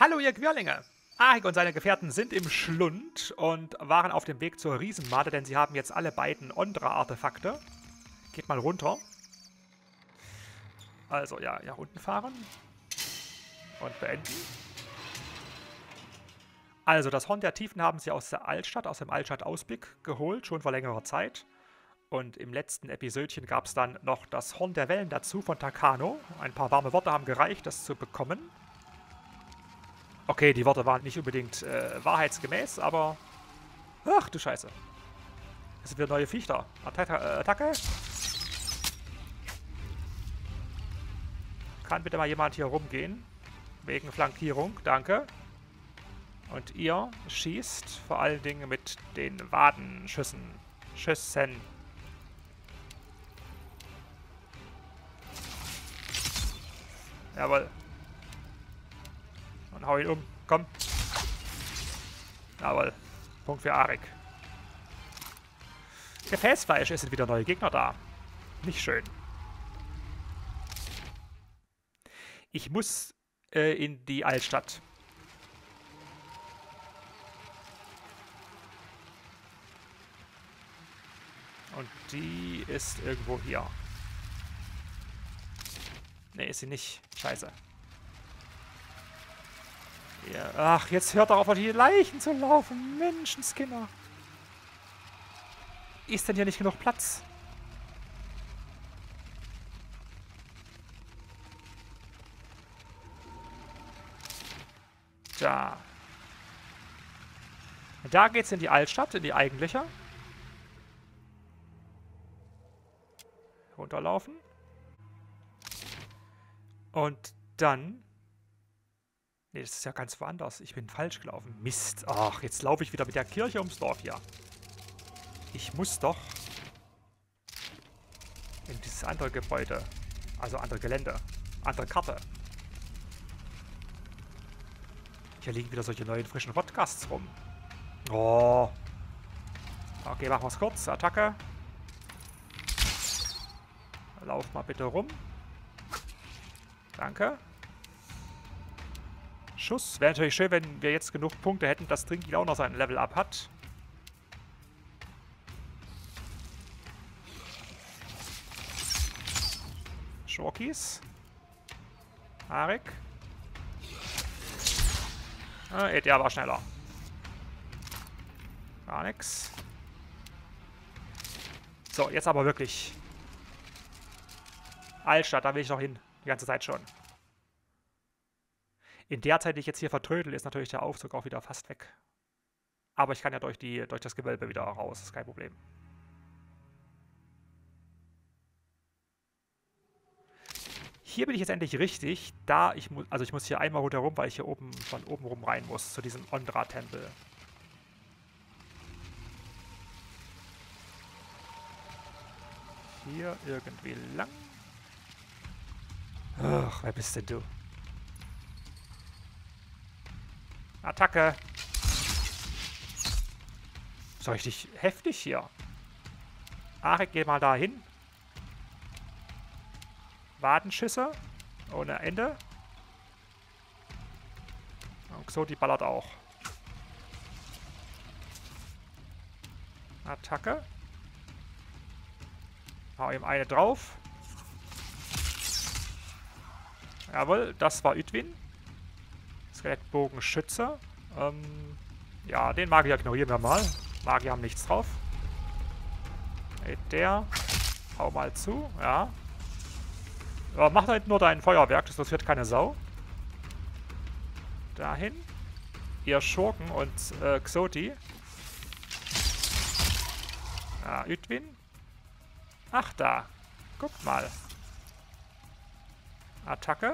Hallo ihr Quirlinge! Arik und seine Gefährten sind im Schlund und waren auf dem Weg zur Riesenmade, denn sie haben jetzt alle beiden Ondra-Artefakte. Geht mal runter. Also ja, hier unten fahren. Und beenden. Also das Horn der Tiefen haben sie aus der Altstadt, aus dem Altstadt-Ausblick geholt, schon vor längerer Zeit. Und im letzten Episodchen gab es dann noch das Horn der Wellen dazu von Takano. Ein paar warme Worte haben gereicht, das zu bekommen. Okay, die Worte waren nicht unbedingt wahrheitsgemäß, aber... Ach du Scheiße. Das sind wieder neue Viecher. Attacke. Kann bitte mal jemand hier rumgehen? Wegen Flankierung, danke. Und ihr schießt vor allen Dingen mit den Wadenschüssen. Schüssen. Jawohl. Und hau ihn um. Komm. Jawohl. Punkt für Arik. Gefäßfleisch, es sind wieder neue Gegner da. Nicht schön. Ich muss in die Altstadt. Und die ist irgendwo hier. Ne, ist sie nicht. Scheiße. Ja, ach, jetzt hört doch auf, die Leichen zu laufen. Menschenskinder. Ist denn hier nicht genug Platz? Da. Da geht's in die Altstadt, in die eigentliche. Runterlaufen. Und dann... Ne, das ist ja ganz woanders. Ich bin falsch gelaufen. Mist. Ach, jetzt laufe ich wieder mit der Kirche ums Dorf hier. Ich muss doch in dieses andere Gebäude. Also andere Gelände. Andere Karte. Hier liegen wieder solche neuen frischen Podcasts rum. Oh. Okay, machen wir es kurz. Attacke. Lauf mal bitte rum. Danke. Schuss. Wäre natürlich schön, wenn wir jetzt genug Punkte hätten, dass Trinky auch noch sein Level-Up hat. Schorkis. Arik. Der war schneller. Gar nix. So, jetzt aber wirklich. Altstadt, da will ich noch hin. Die ganze Zeit schon. In der Zeit, die ich jetzt hier vertrödel, ist natürlich der Aufzug auch wieder fast weg. Aber ich kann ja durch das Gewölbe wieder raus. Das ist kein Problem. Hier bin ich jetzt endlich richtig. Ich muss hier einmal rundherum, weil ich hier oben von oben rum rein muss. Zu diesem Ondra-Tempel. Hier irgendwie lang. Ach, wer bist denn du? Attacke! So richtig heftig hier. Arik, geh mal da hin. Wadenschüsse. Ohne Ende. Und so, die ballert auch. Attacke. Hau ihm eine drauf. Jawohl, das war Idwin. Skelettbogenschütze. Ja, den Magier ignorieren wir mal. Magier haben nichts drauf. Der. Hau mal zu, ja. Ja, mach halt nur dein Feuerwerk, das interessiert keine Sau. Dahin. Ihr Schurken und Xoti. Ja, Idwin. Ach, da. Guckt mal. Attacke.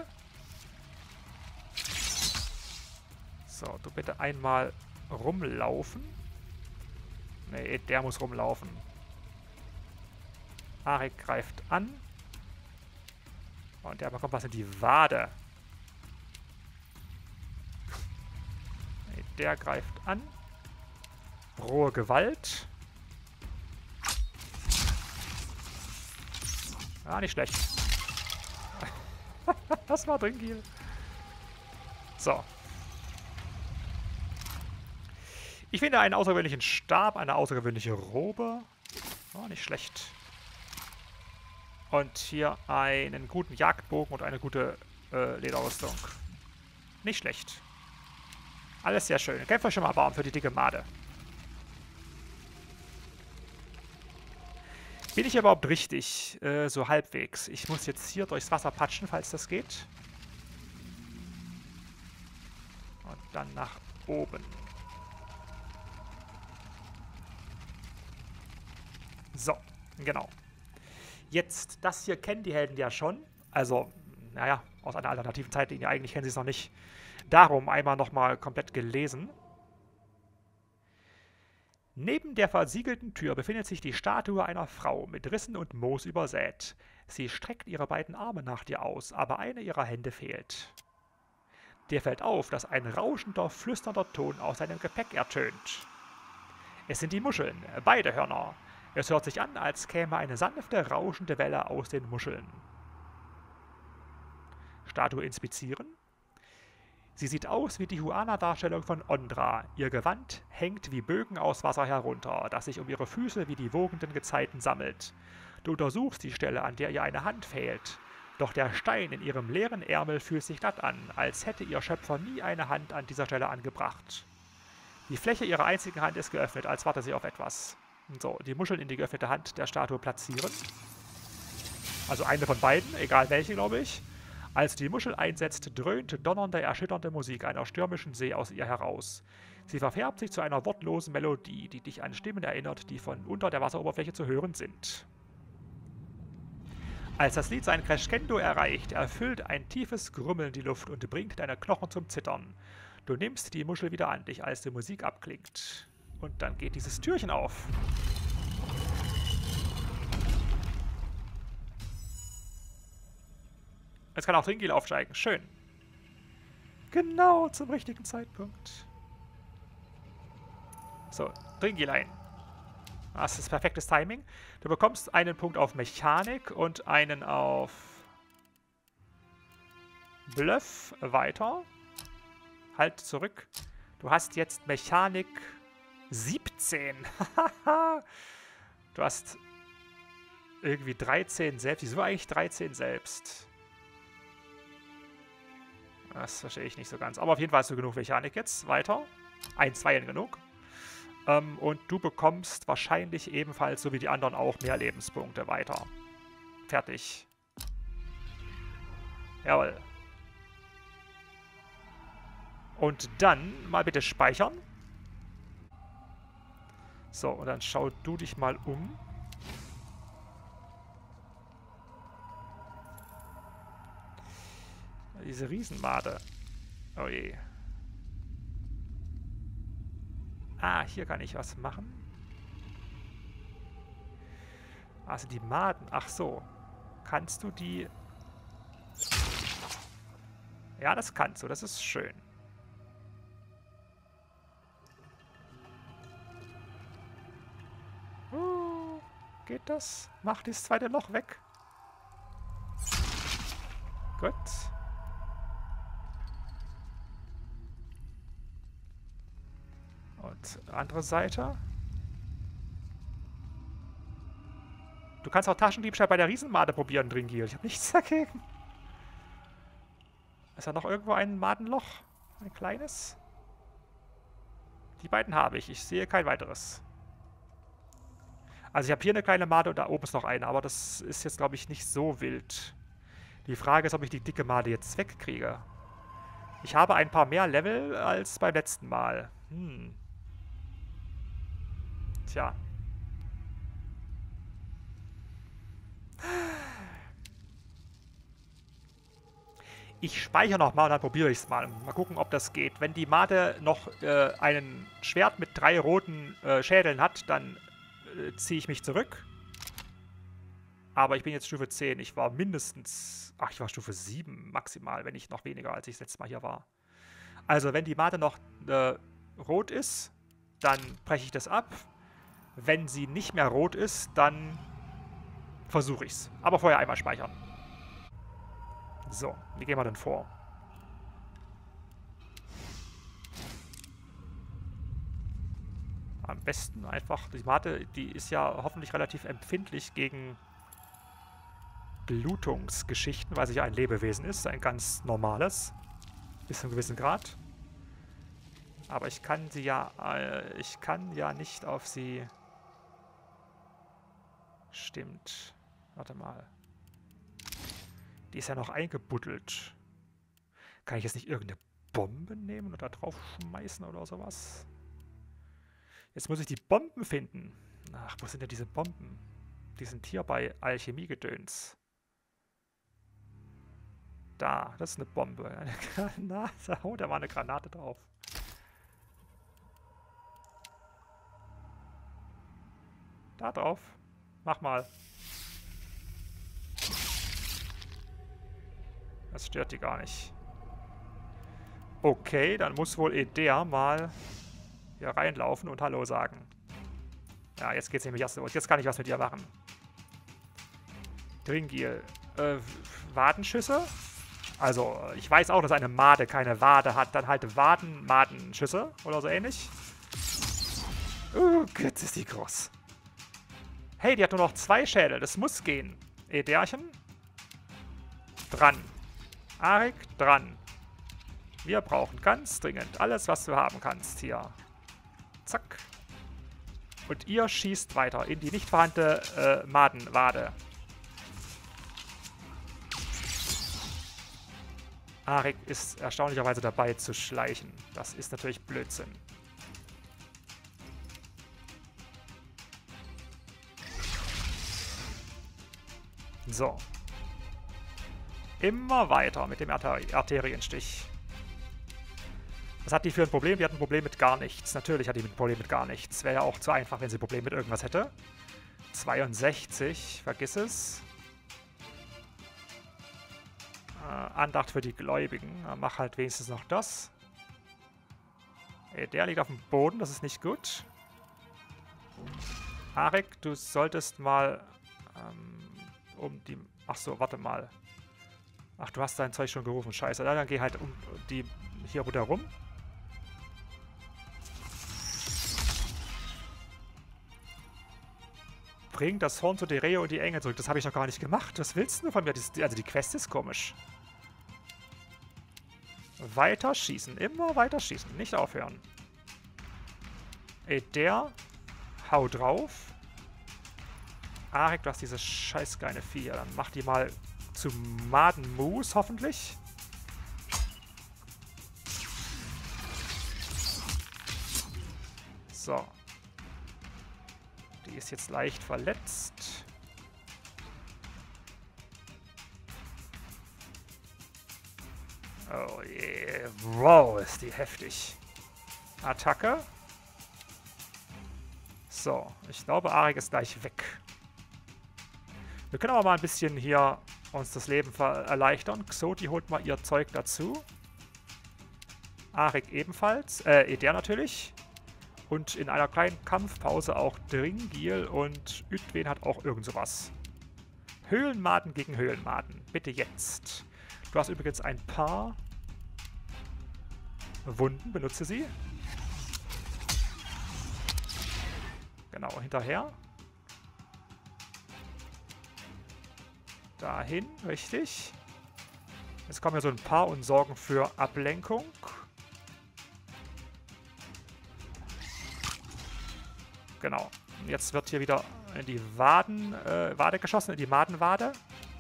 So, du bitte einmal rumlaufen. Nee, der muss rumlaufen. Arik greift an. Und der bekommt was in die Wade. Nee, der greift an. Rohe Gewalt. Ah, nicht schlecht. Das war Drinkil. So. Ich finde einen außergewöhnlichen Stab, eine außergewöhnliche Robe. Oh, nicht schlecht. Und hier einen guten Jagdbogen und eine gute Lederrüstung. Nicht schlecht. Alles sehr schön. Kämpft euch schon mal warm für die dicke Made. Bin ich überhaupt richtig? So halbwegs. Ich muss jetzt hier durchs Wasser patschen, falls das geht. Und dann nach oben. So, genau. Jetzt, das hier kennen die Helden ja schon. Also, naja, aus einer alternativen Zeitlinie. Eigentlich kennen sie es noch nicht. Darum einmal nochmal komplett gelesen. Neben der versiegelten Tür befindet sich die Statue einer Frau, mit Rissen und Moos übersät. Sie streckt ihre beiden Arme nach dir aus, aber eine ihrer Hände fehlt. Dir fällt auf, dass ein rauschender, flüsternder Ton aus seinem Gepäck ertönt. Es sind die Muscheln, beide Hörner. Es hört sich an, als käme eine sanfte, rauschende Welle aus den Muscheln. Statue inspizieren. Sie sieht aus wie die Huana-Darstellung von Ondra. Ihr Gewand hängt wie Bögen aus Wasser herunter, das sich um ihre Füße wie die wogenden Gezeiten sammelt. Du untersuchst die Stelle, an der ihr eine Hand fehlt. Doch der Stein in ihrem leeren Ärmel fühlt sich glatt an, als hätte ihr Schöpfer nie eine Hand an dieser Stelle angebracht. Die Fläche ihrer einzigen Hand ist geöffnet, als warte sie auf etwas. So, die Muscheln in die geöffnete Hand der Statue platzieren. Also eine von beiden, egal welche, glaube ich. Als die Muschel einsetzt, dröhnt donnernde, erschütternde Musik einer stürmischen See aus ihr heraus. Sie verfärbt sich zu einer wortlosen Melodie, die dich an Stimmen erinnert, die von unter der Wasseroberfläche zu hören sind. Als das Lied sein Crescendo erreicht, erfüllt ein tiefes Grummeln die Luft und bringt deine Knochen zum Zittern. Du nimmst die Muschel wieder an dich, als die Musik abklingt. Und dann geht dieses Türchen auf. Jetzt kann auch Dringil aufsteigen. Schön. Genau zum richtigen Zeitpunkt. So, Dringil ein. Das ist perfektes Timing. Du bekommst einen Punkt auf Mechanik und einen auf Bluff. Weiter. Halt zurück. Du hast jetzt Mechanik 17. Du hast irgendwie 13 selbst. Wieso eigentlich 13 selbst? Das verstehe ich nicht so ganz. Aber auf jeden Fall hast du genug Mechanik jetzt. Weiter. 1, 2 genug. Und du bekommst wahrscheinlich ebenfalls, so wie die anderen auch, mehr Lebenspunkte weiter. Fertig. Jawohl. Und dann mal bitte speichern. So, und dann schau du dich mal um. Diese Riesenmade. Oh je. Ah, hier kann ich was machen. Also die Maden. Ach so. Kannst du die... Ja, das kannst du. Das ist schön. Geht das? Mach das zweite Loch weg. Gut. Und andere Seite. Du kannst auch Taschendiebstahl bei der Riesenmade probieren, Dringil. Ich habe nichts dagegen. Ist da noch irgendwo ein Madenloch? Ein kleines? Die beiden habe ich. Ich sehe kein weiteres. Also ich habe hier eine kleine Made und da oben ist noch eine. Aber das ist jetzt, glaube ich, nicht so wild. Die Frage ist, ob ich die dicke Made jetzt wegkriege. Ich habe ein paar mehr Level als beim letzten Mal. Tja. Ich speichere nochmal und dann probiere ich es mal. Mal gucken, ob das geht. Wenn die Made noch ein Schwert mit 3 roten Schädeln hat, dann ziehe ich mich zurück. Aber ich bin jetzt Stufe 10. Ich war mindestens... Ach, ich war Stufe 7 maximal, wenn nicht noch weniger, als ich das letzte Mal hier war. Also, wenn die Made noch rot ist, dann breche ich das ab. Wenn sie nicht mehr rot ist, dann versuche ich es. Aber vorher einmal speichern. So, wie gehen wir denn vor? besten einfach, die Mate, die ist ja hoffentlich relativ empfindlich gegen Blutungsgeschichten, weil sie ja ein Lebewesen ist, ein ganz normales, bis zu einem gewissen Grad. Aber ich kann ja nicht auf sie... Stimmt. Warte mal. Die ist ja noch eingebuddelt. Kann ich jetzt nicht irgendeine Bombe nehmen oder drauf schmeißen oder sowas? Jetzt muss ich die Bomben finden. Ach, wo sind denn diese Bomben? Die sind hier bei Alchemiegedöns. Da, das ist eine Bombe. Eine Granate. Oh, da war eine Granate drauf. Da drauf. Mach mal. Das stört die gar nicht. Okay, dann muss wohl Edea mal hier reinlaufen und Hallo sagen. Ja, jetzt geht's nämlich erst los. Jetzt kann ich was mit ihr machen. Dringil. Wadenschüsse? Also, ich weiß auch, dass eine Made keine Wade hat. Dann halt Madenschüsse oder so ähnlich. Oh Gott, ist die groß. Hey, die hat nur noch 2 Schädel. Das muss gehen. Ederchen. Dran. Arik, dran. Wir brauchen ganz dringend alles, was du haben kannst hier. Zack. Und ihr schießt weiter in die nicht vorhandene Madenwade. Arik ist erstaunlicherweise dabei zu schleichen. Das ist natürlich Blödsinn. So. Immer weiter mit dem Arterienstich. Was hat die für ein Problem? Die hat ein Problem mit gar nichts. Natürlich hat die ein Problem mit gar nichts. Wäre ja auch zu einfach, wenn sie ein Problem mit irgendwas hätte. 62, vergiss es. Andacht für die Gläubigen. Mach halt wenigstens noch das. Der liegt auf dem Boden, das ist nicht gut. Arik, du solltest mal um die... Ach so, warte mal. Ach, du hast dein Zeug schon gerufen, scheiße. Dann geh halt um die hier runter rum. Bring das Horn zu Dereo und die Engel zurück. Das habe ich noch gar nicht gemacht. Was willst du von mir? Also die Quest ist komisch. Weiter schießen. Immer weiter schießen. Nicht aufhören. Ey, der. Hau drauf. Arik, du hast dieses scheiß geile Vieh. Dann mach die mal zu Madenmus, hoffentlich. So. Die ist jetzt leicht verletzt. Oh je. Wow, ist die heftig. Attacke. So, ich glaube, Arik ist gleich weg. Wir können aber mal ein bisschen hier uns das Leben erleichtern. Xoti holt mal ihr Zeug dazu. Arik ebenfalls. Eder natürlich. Und in einer kleinen Kampfpause auch Dringil und Ydwen hat auch irgend sowas. Höhlenmaden gegen Höhlenmaden. Bitte jetzt. Du hast übrigens ein paar Wunden. Benutze sie. Genau, hinterher. Dahin, richtig. Jetzt kommen ja so ein paar und sorgen für Ablenkung. Genau. Jetzt wird hier wieder in die Wade geschossen, in die Madenwade.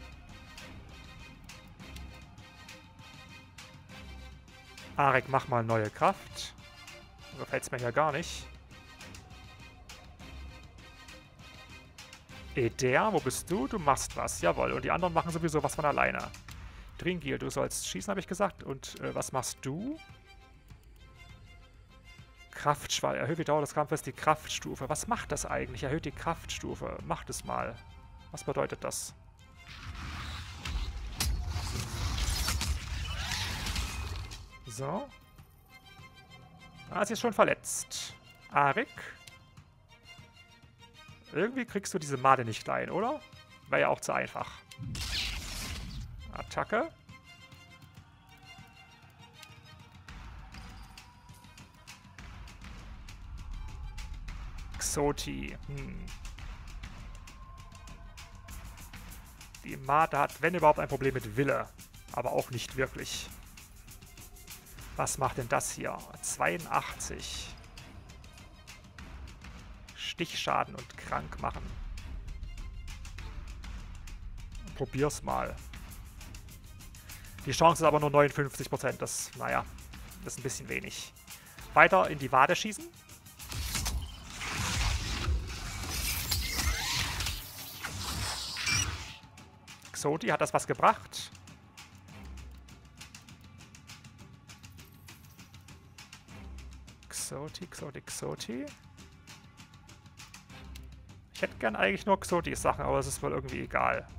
Arik, mach mal neue Kraft. Gefällt es mir ja gar nicht. Eder, wo bist du? Du machst was. Jawohl. Und die anderen machen sowieso was von alleine. Dringil, du sollst schießen, habe ich gesagt. Und was machst du? Kraftschwall. Erhöht die Dauer des Kampfes die Kraftstufe. Was macht das eigentlich? Erhöht die Kraftstufe. Macht es mal. Was bedeutet das? So. Ah, sie ist schon verletzt. Arik. Irgendwie kriegst du diese Made nicht klein, oder? Wäre ja auch zu einfach. Attacke. Xoti. Die Made hat, wenn überhaupt, ein Problem mit Wille. Aber auch nicht wirklich. Was macht denn das hier? 82. Stichschaden und krank machen. Probier's mal. Die Chance ist aber nur 59%. Das, naja, das ist ein bisschen wenig. Weiter in die Wade schießen. Xoti, hat das was gebracht? Xoti. Ich hätte gern eigentlich nur Xoti-Sachen, aber es ist wohl irgendwie egal.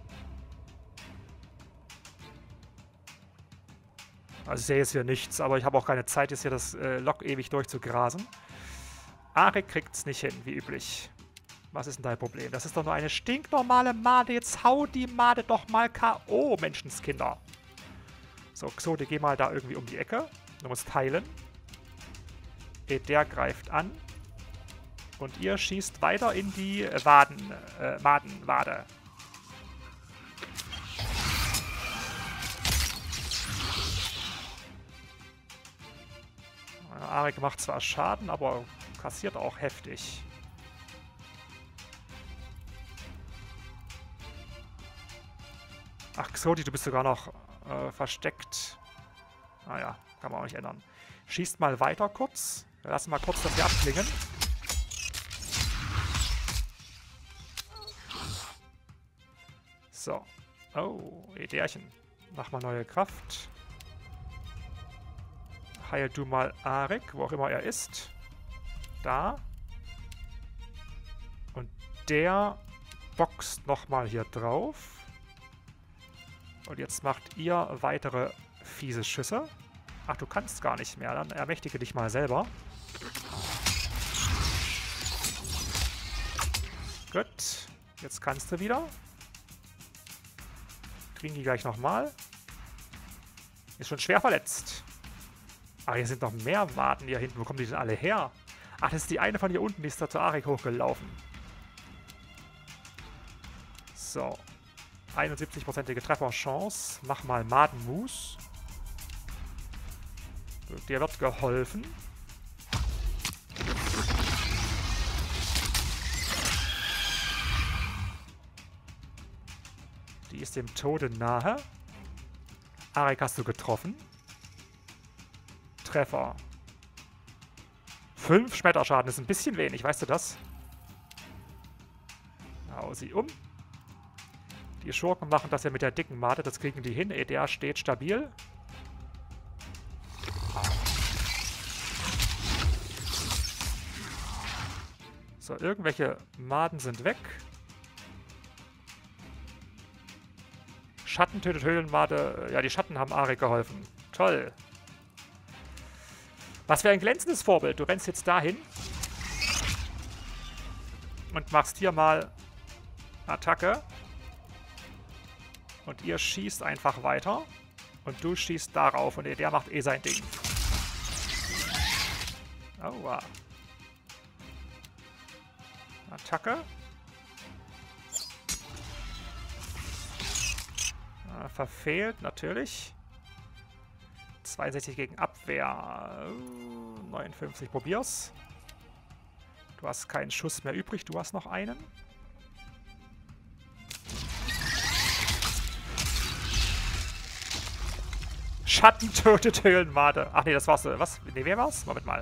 Also ich sehe jetzt hier nichts, aber ich habe auch keine Zeit, jetzt hier das Lok ewig durchzugrasen. Arik kriegt's nicht hin, wie üblich. Was ist denn dein Problem? Das ist doch nur eine stinknormale Made. Jetzt hau die Made doch mal K.O., Menschenskinder. So, Xoti, geh mal da irgendwie um die Ecke. Du musst heilen. Der greift an. Und ihr schießt weiter in die Madenwade. Arik macht zwar Schaden, aber kassiert auch heftig. Ach, Xoti, du bist sogar noch versteckt. Naja, kann man auch nicht ändern. Schießt mal weiter kurz. Wir lassen mal kurz das hier abklingen. So. Oh, Ederchen. Mach mal neue Kraft. Heil du mal Arik, wo auch immer er ist. Da. Und der boxt nochmal hier drauf. Und jetzt macht ihr weitere fiese Schüsse. Ach, du kannst gar nicht mehr. Dann ermächtige dich mal selber. Gut. Jetzt kannst du wieder. Kriegen die gleich nochmal. Ist schon schwer verletzt. Ah, hier sind noch mehr Waden hier hinten. Wo kommen die denn alle her? Ach, das ist die eine von hier unten. Die ist da zu Arik hochgelaufen. So. 71%ige Trefferchance. Mach mal Madenmus. Dir wird geholfen. Die ist dem Tode nahe. Arik hast du getroffen. Treffer. 5 Schmetterschaden ist ein bisschen wenig, weißt du das? Hau sie um. Die Schurken machen das ja mit der dicken Made, das kriegen die hin. Der steht stabil. So, irgendwelche Maden sind weg. Schatten tötet Höhlenmade. Ja, die Schatten haben Arik geholfen. Toll. Was für ein glänzendes Vorbild. Du rennst jetzt dahin. Und machst hier mal Attacke. Und ihr schießt einfach weiter. Und du schießt darauf. Und der macht eh sein Ding. Aua. Attacke. Verfehlt, natürlich. 62 gegen Abwehr. 59, probier's. Du hast keinen Schuss mehr übrig, du hast noch einen. Schatten tötet Höhlenmade. Ach nee, das war's. Was? Nee, wer war's? Moment mal.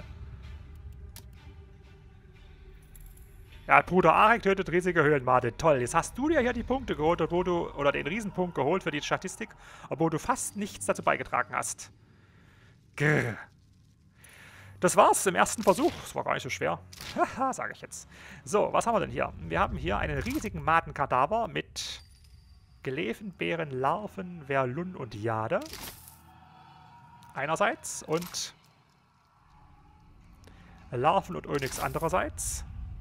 Ja, Bruder Arik tötet riesige Höhlenmade. Toll, jetzt hast du dir hier die Punkte geholt, obwohl du, oder den Riesenpunkt geholt für die Statistik, obwohl du fast nichts dazu beigetragen hast. Grrr. Das war's im ersten Versuch. Das war gar nicht so schwer. Haha, sage ich jetzt. So, was haben wir denn hier? Wir haben hier einen riesigen Madenkadaver mit Gelevenbeeren, Larven, Verlun und Jade. Einerseits und Larven und Onyx andererseits.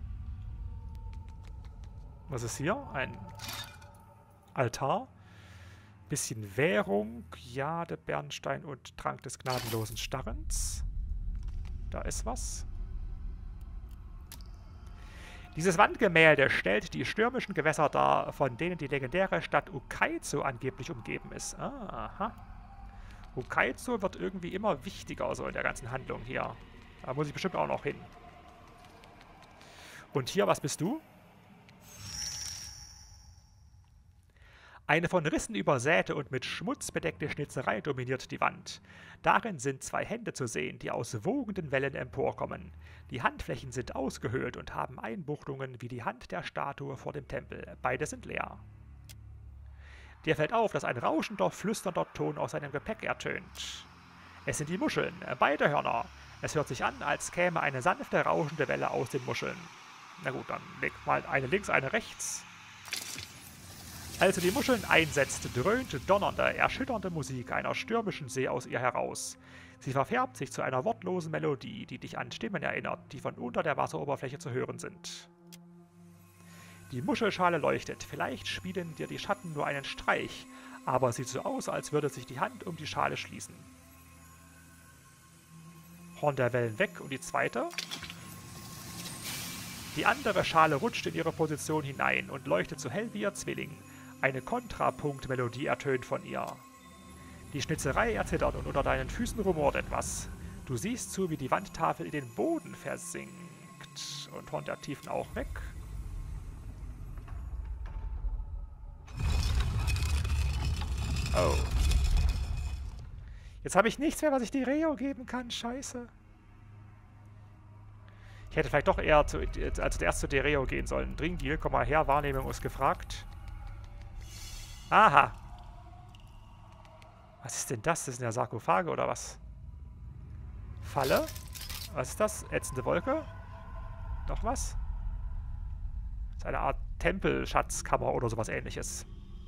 Was ist hier? Ein Altar. Bisschen Währung, Jade, Bernstein und Trank des gnadenlosen Starrens. Da ist was. Dieses Wandgemälde stellt die stürmischen Gewässer dar, von denen die legendäre Stadt Ukaizo angeblich umgeben ist. Aha. Ukaizo wird irgendwie immer wichtiger so in der ganzen Handlung hier. Da muss ich bestimmt auch noch hin. Und hier, was bist du? Eine von Rissen übersäte und mit Schmutz bedeckte Schnitzerei dominiert die Wand. Darin sind 2 Hände zu sehen, die aus wogenden Wellen emporkommen. Die Handflächen sind ausgehöhlt und haben Einbuchtungen wie die Hand der Statue vor dem Tempel. Beide sind leer. Dir fällt auf, dass ein rauschender, flüsternder Ton aus seinem Gepäck ertönt. Es sind die Muscheln, beide Hörner. Es hört sich an, als käme eine sanfte, rauschende Welle aus den Muscheln. Na gut, dann leg mal eine links, eine rechts. Als du die Muscheln einsetzt, dröhnt donnernde, erschütternde Musik einer stürmischen See aus ihr heraus. Sie verfärbt sich zu einer wortlosen Melodie, die dich an Stimmen erinnert, die von unter der Wasseroberfläche zu hören sind. Die Muschelschale leuchtet, vielleicht spielen dir die Schatten nur einen Streich, aber es sieht so aus, als würde sich die Hand um die Schale schließen. Horn der Wellen weg und die zweite. Die andere Schale rutscht in ihre Position hinein und leuchtet so hell wie ihr Zwilling. Eine Kontrapunktmelodie ertönt von ihr. Die Schnitzerei erzittert und unter deinen Füßen rumort etwas. Du siehst zu, wie die Wandtafel in den Boden versinkt. Und Horn der Tiefen auch weg. Oh. Jetzt habe ich nichts mehr, was ich die Reo geben kann. Scheiße. Ich hätte vielleicht doch eher zuerst zu Dereo gehen sollen. Dringil, komm mal her, Wahrnehmung ist gefragt. Aha. Was ist denn das? Das sind ja Sarkophage oder was? Falle? Was ist das? Ätzende Wolke? Noch was? Das ist eine Art Tempelschatzkammer oder sowas ähnliches.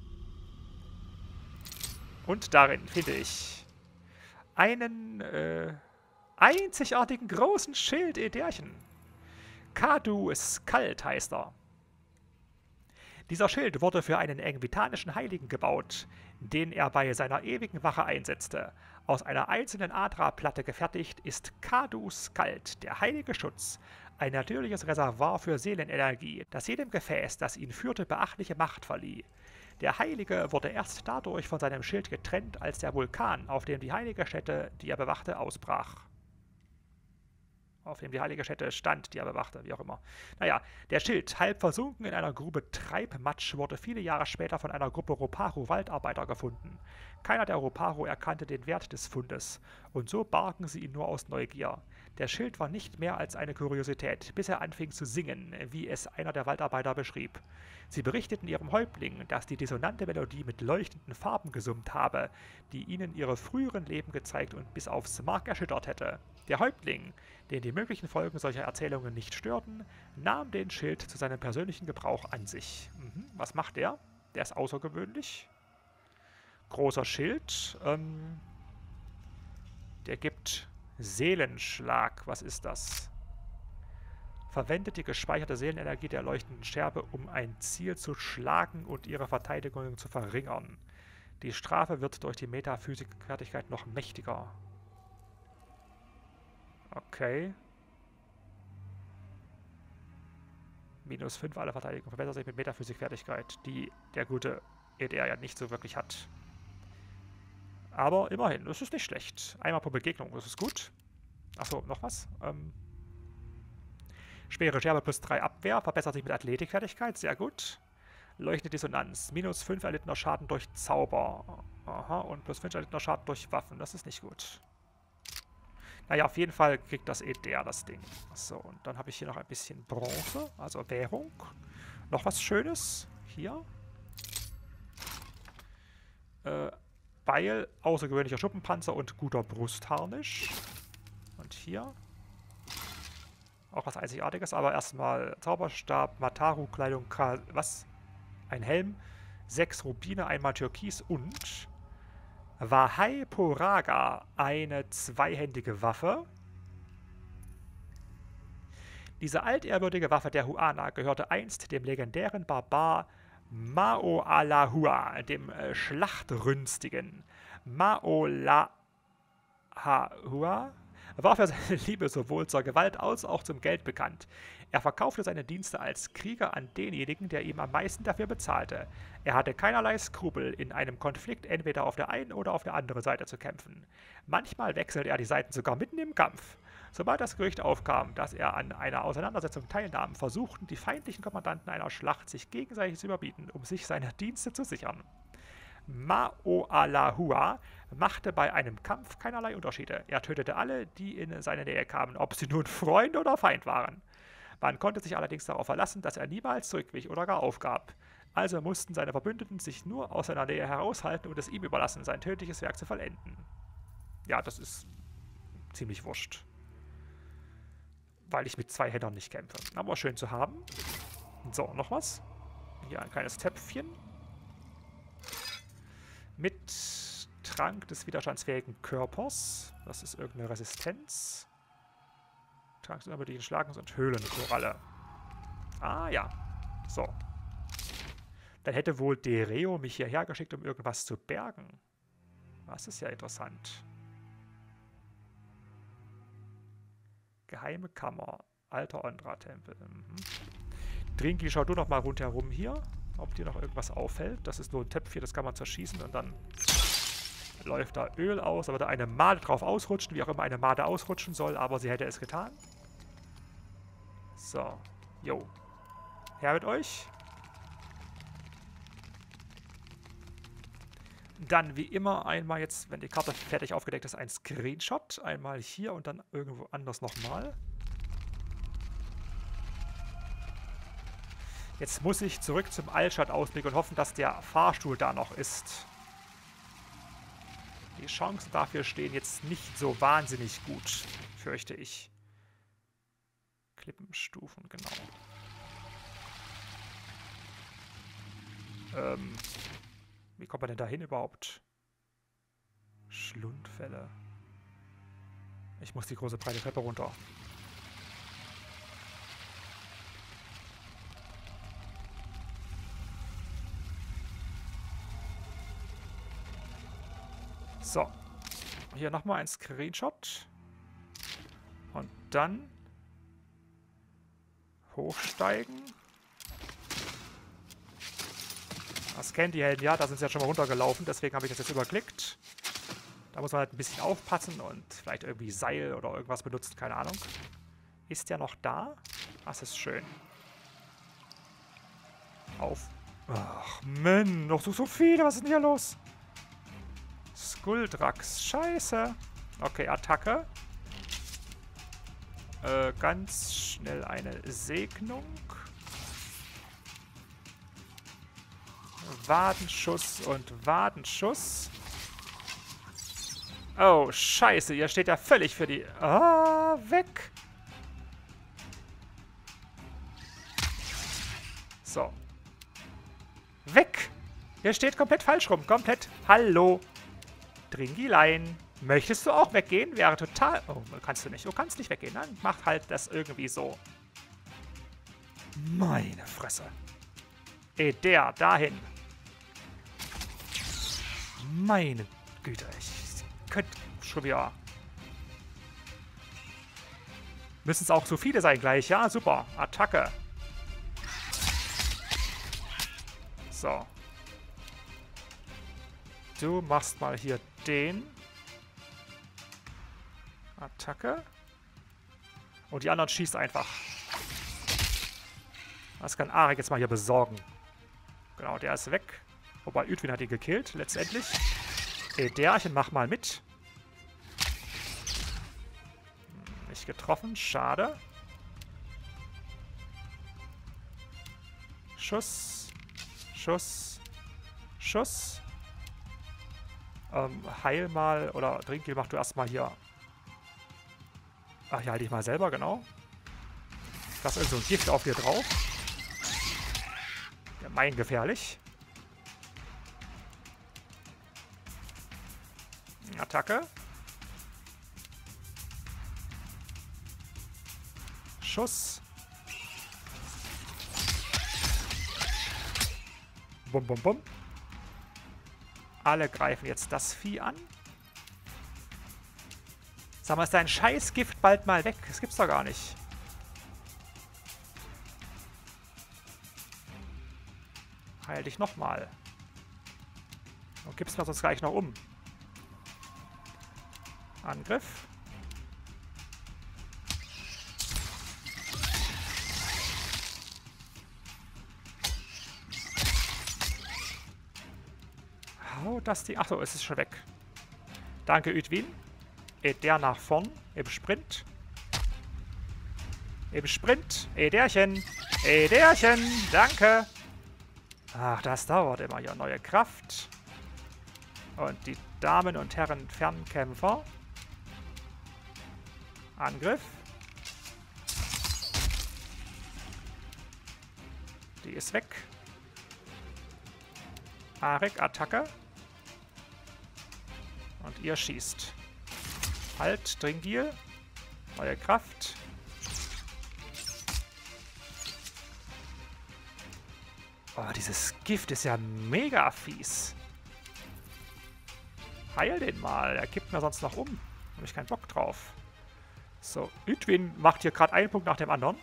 Und darin finde ich einen einzigartigen großen Schild Ederchen. Kadu Skald heißt er. Dieser Schild wurde für einen engvitanischen Heiligen gebaut, den er bei seiner ewigen Wache einsetzte. Aus einer einzelnen Adra-Platte gefertigt ist Kadu Skald, der heilige Schutz, ein natürliches Reservoir für Seelenenergie, das jedem Gefäß, das ihn führte, beachtliche Macht verlieh. Der Heilige wurde erst dadurch von seinem Schild getrennt, als der Vulkan, auf dem die heilige Stätte, die er bewachte, ausbrach. Auf dem die heilige Stätte stand, die er bewachte, wie auch immer. Naja, der Schild, halb versunken in einer Grube Treibmatsch, wurde viele Jahre später von einer Gruppe Roparu-Waldarbeiter gefunden. Keiner der Roparu erkannte den Wert des Fundes, und so bargen sie ihn nur aus Neugier. Der Schild war nicht mehr als eine Kuriosität, bis er anfing zu singen, wie es einer der Waldarbeiter beschrieb. Sie berichteten ihrem Häuptling, dass die dissonante Melodie mit leuchtenden Farben gesummt habe, die ihnen ihre früheren Leben gezeigt und bis aufs Mark erschüttert hätte. Der Häuptling, den die möglichen Folgen solcher Erzählungen nicht störten, nahm den Schild zu seinem persönlichen Gebrauch an sich. Was macht der? Der ist außergewöhnlich. Großer Schild. Der gibt Seelenschlag. Was ist das? Verwendet die gespeicherte Seelenenergie der leuchtenden Scherbe, um ein Ziel zu schlagen und ihre Verteidigung zu verringern. Die Strafe wird durch die Metaphysik-Fertigkeit noch mächtiger. Okay. -5 alle Verteidigung verbessert sich mit Metaphysik-Fertigkeit, die der gute EDR ja nicht so wirklich hat. Aber immerhin, das ist nicht schlecht. Einmal pro Begegnung, das ist gut. Achso, noch was? Schwere Scherbe plus 3 Abwehr, verbessert sich mit Athletikfertigkeit, sehr gut. Leuchtende Dissonanz, -5 erlittener Schaden durch Zauber. Aha, und +5 erlittener Schaden durch Waffen, das ist nicht gut. Naja, auf jeden Fall kriegt das EDR das Ding. So, und dann habe ich hier noch ein bisschen Bronze, also Währung. Noch was Schönes, hier. Beil, außergewöhnlicher Schuppenpanzer und guter Brustharnisch. Und hier auch was Einzigartiges, aber erstmal Zauberstab, Mataru-Kleidung, was? Ein Helm, 6 Rubine, einmal Türkis und Wahai Poraga, eine zweihändige Waffe. Diese altehrwürdige Waffe der Huana gehörte einst dem legendären Barbar Maoalahua, dem Schlachtrünstigen. Maoalahua war für seine Liebe sowohl zur Gewalt als auch zum Geld bekannt. Er verkaufte seine Dienste als Krieger an denjenigen, der ihm am meisten dafür bezahlte. Er hatte keinerlei Skrupel, in einem Konflikt entweder auf der einen oder auf der anderen Seite zu kämpfen. Manchmal wechselte er die Seiten sogar mitten im Kampf. Sobald das Gerücht aufkam, dass er an einer Auseinandersetzung teilnahm, versuchten die feindlichen Kommandanten einer Schlacht, sich gegenseitig zu überbieten, um sich seine Dienste zu sichern. Maoalahua machte bei einem Kampf keinerlei Unterschiede. Er tötete alle, die in seine Nähe kamen, ob sie nun Freund oder Feind waren. Man konnte sich allerdings darauf verlassen, dass er niemals zurückwich oder gar aufgab. Also mussten seine Verbündeten sich nur aus seiner Nähe heraushalten und es ihm überlassen, sein tödliches Werk zu vollenden. Ja, das ist ziemlich wurscht. Weil ich mit 2 Händern nicht kämpfe. Aber schön zu haben. So, noch was. Hier ein kleines Töpfchen. Mit Trank des widerstandsfähigen Körpers. Das ist irgendeine Resistenz. Trank des unermüdlichen Schlagens und Höhlenkoralle. Ah ja. So. Dann hätte wohl Dereo mich hierher geschickt, um irgendwas zu bergen. Das ist ja interessant. Geheime Kammer. Alter Ondra-Tempel. Drinki, schau du noch mal rundherum hier, ob dir noch irgendwas auffällt. Das ist nur ein Töpfchen, das kann man zerschießen und dann läuft da Öl aus. Da würde eine Made drauf ausrutschen, wie auch immer eine Made ausrutschen soll, aber sie hätte es getan. So. Jo. Her mit euch. Dann wie immer einmal jetzt, wenn die Karte fertig aufgedeckt ist, ein Screenshot. Einmal hier und dann irgendwo anders nochmal. Jetzt muss ich zurück zum Altstadt-Ausblick und hoffen, dass der Fahrstuhl da noch ist. Die Chancen dafür stehen jetzt nicht so wahnsinnig gut, fürchte ich. Klippenstufen, genau. Wie kommt man denn da hin überhaupt? Schlundfälle. Ich muss die große breite Treppe runter. So. Hier nochmal ein Screenshot. Und dann hochsteigen. Das kennen die Helden ja, da sind sie ja schon mal runtergelaufen, deswegen habe ich das jetzt überklickt. Da muss man halt ein bisschen aufpassen und vielleicht irgendwie Seil oder irgendwas benutzen, keine Ahnung. Ist der noch da? Das ist schön. Auf. Ach, Mann, noch so viele, was ist denn hier los? Skuldrax, scheiße. Okay, Attacke. Ganz schnell eine Segnung. Wadenschuss und Wadenschuss. Oh, scheiße, ihr steht ja völlig für die... Ah, weg. So. Weg. Ihr steht komplett falsch rum. Komplett. Hallo. Dringilein. Möchtest du auch weggehen? Wäre total... Oh, kannst du nicht. Du kannst nicht weggehen. Dann mach halt das irgendwie so. Meine Fresse. Der, dahin. Meine Güte, ich könnte schon wieder... Müssen es auch so viele sein gleich, ja? Super, Attacke. So. Du machst mal hier den. Attacke. Und die anderen schießt einfach. Das kann Arik jetzt mal hier besorgen. Genau, der ist weg. Wobei, Ydwin hat ihn gekillt, letztendlich. Derchen, mach mal mit. Nicht getroffen, schade. Schuss. Schuss. Schuss. Heil mal, oder Drinki, mach du erstmal hier. Ach ja, halt dich mal selber, genau. Das ist so ein Gift auf dir drauf. Gemeingefährlich. Attacke. Schuss. Bum, bum, bum. Alle greifen jetzt das Vieh an. Sag mal, ist dein Scheißgift bald mal weg? Das gibt's doch gar nicht. Heil dich nochmal. Und gib's mir sonst gleich noch um. Angriff. Oh, das Ding. Achso, es ist schon weg. Danke, Udwin. Der nach vorn. Im Sprint. Im Sprint. Ederchen. Ederchen. Danke. Ach, das dauert immer ja. Neue Kraft. Und die Damen und Herren Fernkämpfer. Angriff. Die ist weg. Arik, Attacke. Und ihr schießt. Halt, Dringil. Neue Kraft. Oh, dieses Gift ist ja mega fies. Heil den mal. Er kippt mir sonst noch um. Habe ich keinen Bock drauf. So, Udwin macht hier gerade einen Punkt nach dem anderen.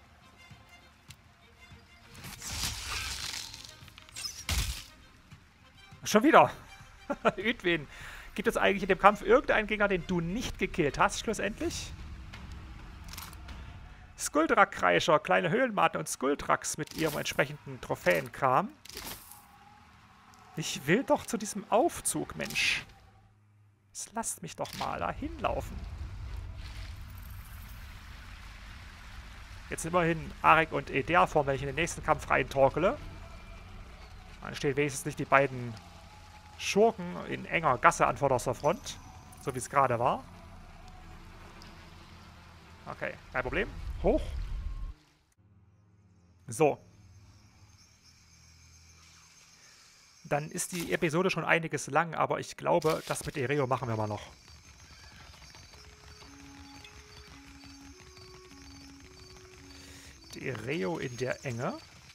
Schon wieder. Udwin, gibt es eigentlich in dem Kampf irgendeinen Gegner, den du nicht gekillt hast, schlussendlich? Skuldrak-Kreischer, kleine Höhlenmaten und Skuldraks mit ihrem entsprechenden Trophäenkram. Ich will doch zu diesem Aufzug, Mensch. Jetzt lasst mich doch mal da hinlaufen. Jetzt immerhin Arik und Eder vor, wenn ich in den nächsten Kampf reintorkele. Dann stehen wenigstens nicht die beiden Schurken in enger Gasse an vorderster Front. So wie es gerade war. Okay, kein Problem. Hoch. So. Dann ist die Episode schon einiges lang, aber ich glaube, das mit Ereo machen wir mal noch. Die Ereo in der Enge.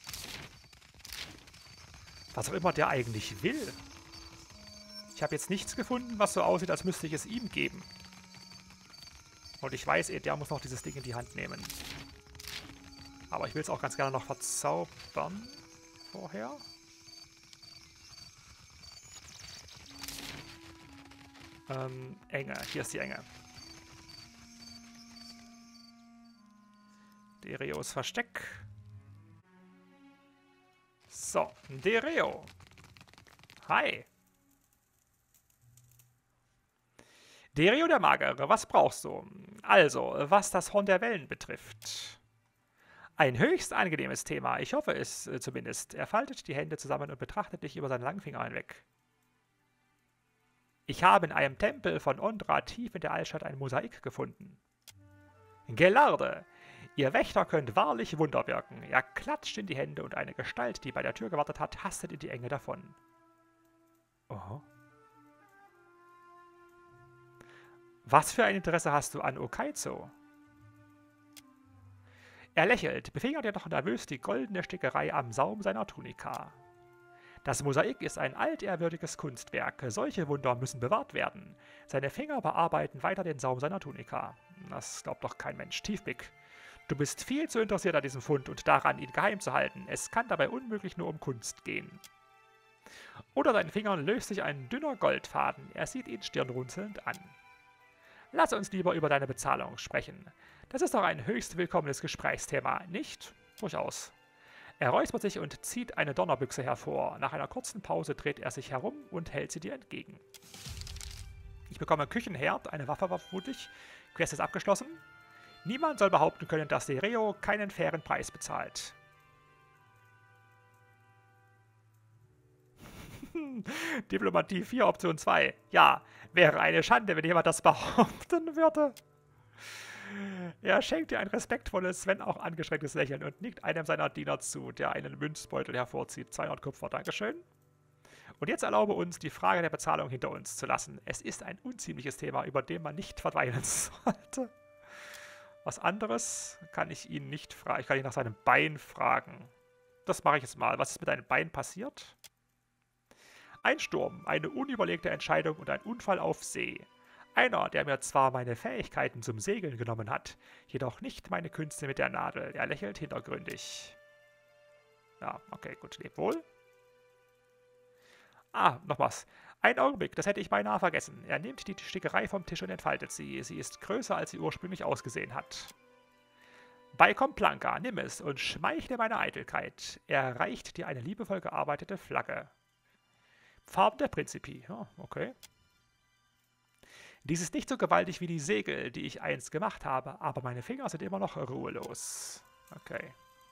Was auch immer der eigentlich will. Ich habe jetzt nichts gefunden, was so aussieht, als müsste ich es ihm geben. Und ich weiß, der muss noch dieses Ding in die Hand nehmen. Aber ich will es auch ganz gerne noch verzaubern. Vorher. Enge. Hier ist die Enge. Dereos Versteck. So, Dereo. Hi. Dereo der Magere, was brauchst du? Also, was das Horn der Wellen betrifft. Ein höchst angenehmes Thema. Ich hoffe es zumindest. Er faltet die Hände zusammen und betrachtet dich über seine Langfinger hinweg. Ich habe in einem Tempel von Ondra tief in der Altstadt ein Mosaik gefunden. Gelarde! Ihr Wächter könnt wahrlich Wunder wirken. Er klatscht in die Hände und eine Gestalt, die bei der Tür gewartet hat, hastet in die Enge davon. Oh. Was für ein Interesse hast du an Okaizo? Er lächelt, befingert jedoch nervös die goldene Stickerei am Saum seiner Tunika. Das Mosaik ist ein altehrwürdiges Kunstwerk. Solche Wunder müssen bewahrt werden. Seine Finger bearbeiten weiter den Saum seiner Tunika. Das glaubt doch kein Mensch. Tiefblick. Du bist viel zu interessiert an diesem Fund und daran, ihn geheim zu halten. Es kann dabei unmöglich nur um Kunst gehen. Unter seinen Fingern löst sich ein dünner Goldfaden. Er sieht ihn stirnrunzelnd an. Lass uns lieber über deine Bezahlung sprechen. Das ist doch ein höchst willkommenes Gesprächsthema, nicht? Durchaus. Er räuspert sich und zieht eine Donnerbüchse hervor. Nach einer kurzen Pause dreht er sich herum und hält sie dir entgegen. Ich bekomme Küchenherd, eine Waffe war vermutlich. Quest ist abgeschlossen. Niemand soll behaupten können, dass Dereo keinen fairen Preis bezahlt. Diplomatie 4, Option 2. Ja, wäre eine Schande, wenn jemand das behaupten würde. Er schenkt dir ein respektvolles, wenn auch angestrengtes Lächeln und nickt einem seiner Diener zu, der einen Münzbeutel hervorzieht. 200 Kupfer, Dankeschön. Und jetzt erlaube uns, die Frage der Bezahlung hinter uns zu lassen. Es ist ein unziemliches Thema, über dem man nicht verweilen sollte. Was anderes kann ich ihn nicht fragen. Ich kann ihn nach seinem Bein fragen. Das mache ich jetzt mal. Was ist mit deinem Bein passiert? Ein Sturm, eine unüberlegte Entscheidung und ein Unfall auf See. Einer, der mir zwar meine Fähigkeiten zum Segeln genommen hat, jedoch nicht meine Künste mit der Nadel. Er lächelt hintergründig. Ja, okay, gut, leb wohl. Ah, noch was. Ein Augenblick, das hätte ich beinahe vergessen. Er nimmt die Stickerei vom Tisch und entfaltet sie. Sie ist größer, als sie ursprünglich ausgesehen hat. Bei Komplanka, nimm es und schmeichle meiner Eitelkeit. Er reicht dir eine liebevoll gearbeitete Flagge. Farben der Prinzipi. Ja, okay. Dies ist nicht so gewaltig wie die Segel, die ich einst gemacht habe, aber meine Finger sind immer noch ruhelos. Okay.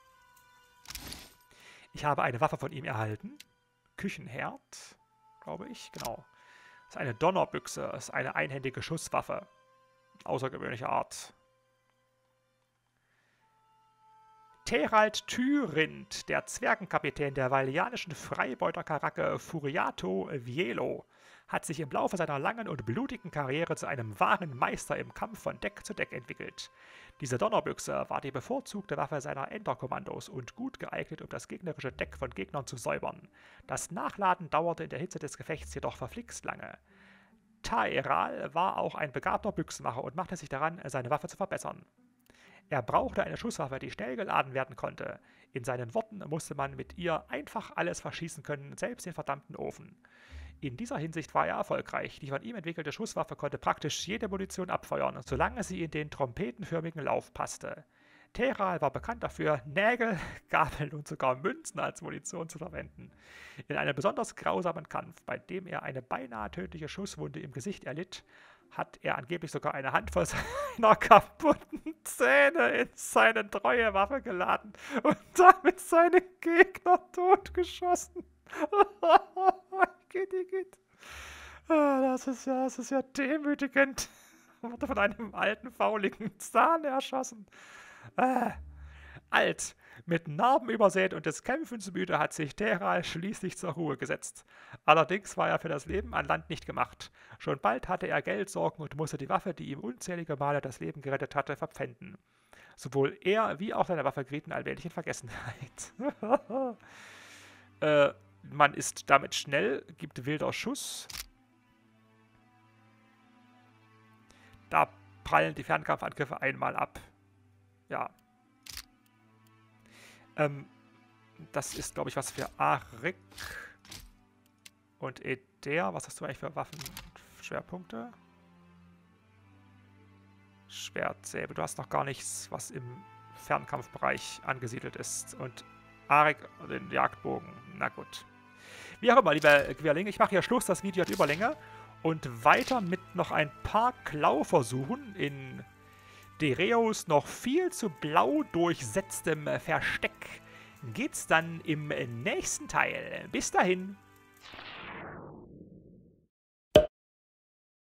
Ich habe eine Waffe von ihm erhalten. Küchenherd, glaube ich. Genau. Das ist eine Donnerbüchse. Das ist eine einhändige Schusswaffe. Außergewöhnliche Art. Terald Tyrind, der Zwergenkapitän der valianischen Freibeuterkaracke Furiato Vielo, hat sich im Laufe seiner langen und blutigen Karriere zu einem wahren Meister im Kampf von Deck zu Deck entwickelt. Diese Donnerbüchse war die bevorzugte Waffe seiner Enterkommandos und gut geeignet, um das gegnerische Deck von Gegnern zu säubern. Das Nachladen dauerte in der Hitze des Gefechts jedoch verflixt lange. Taeral war auch ein begabter Büchsenmacher und machte sich daran, seine Waffe zu verbessern. Er brauchte eine Schusswaffe, die schnell geladen werden konnte. In seinen Worten musste man mit ihr einfach alles verschießen können, selbst den verdammten Ofen. In dieser Hinsicht war er erfolgreich. Die von ihm entwickelte Schusswaffe konnte praktisch jede Munition abfeuern, solange sie in den trompetenförmigen Lauf passte. Teral war bekannt dafür, Nägel, Gabeln und sogar Münzen als Munition zu verwenden. In einem besonders grausamen Kampf, bei dem er eine beinahe tödliche Schusswunde im Gesicht erlitt, hat er angeblich sogar eine Handvoll seiner kaputten Zähne in seine treue Waffe geladen und damit seine Gegner totgeschossen. Das ist ja demütigend. Wurde von einem alten, fauligen Zahn erschossen. Alt, mit Narben übersät und des Kämpfens müde, hat sich Teral schließlich zur Ruhe gesetzt. Allerdings war er für das Leben an Land nicht gemacht. Schon bald hatte er Geldsorgen und musste die Waffe, die ihm unzählige Male das Leben gerettet hatte, verpfänden. Sowohl er wie auch seine Waffe gerieten allmählich in Vergessenheit. Man ist damit schnell, gibt wilder Schuss. Da prallen die Fernkampfangriffe einmal ab. Ja. Das ist, glaube ich, was für Arik und Eder. Was hast du eigentlich für Waffenschwerpunkte? Schwertsäbel. Du hast noch gar nichts, was im Fernkampfbereich angesiedelt ist. Und Arik den Jagdbogen. Na gut. Wie auch immer, lieber Querling, ich mache hier Schluss. Das Video hat Überlänge. Und weiter mit noch ein paar Klauversuchen in Dereos noch viel zu blau durchsetztem Versteck geht's dann im nächsten Teil. Bis dahin.